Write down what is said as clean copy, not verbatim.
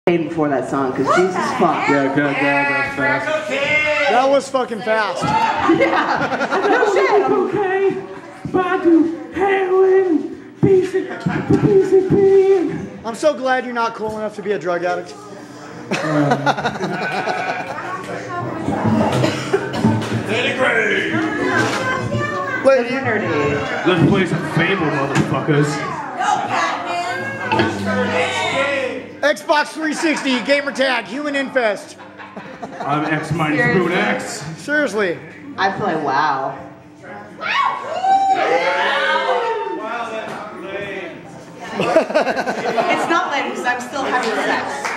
before that song, because Jesus fuck. Yeah, good, that's fast. That was fucking fast. Yeah. No shit. Okay. Badu, heroin, basic pain. I'm so glad you're not cool enough to be a drug addict. Let's play some Fable, motherfuckers. Xbox 360, gamer tag, human infest. I'm X minus Brute X. Seriously. I play WoW. It's not lame because I'm still having sex.